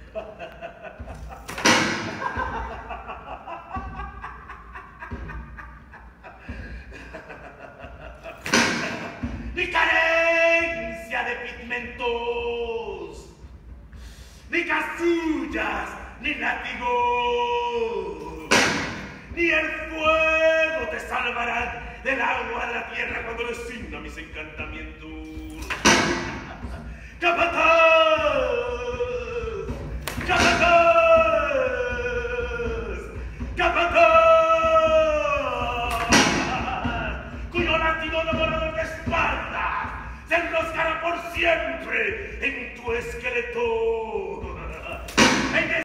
Ni carencia de pigmentos, ni casullas, ni látigos, ni el fuego te salvará del agua de la tierra cuando designa mis encantamientos. ¡Capataz! ¡Capataz! ¡Capataz! Cuyo látigo devorador de espaldas se enroscará por siempre en tu esqueleto.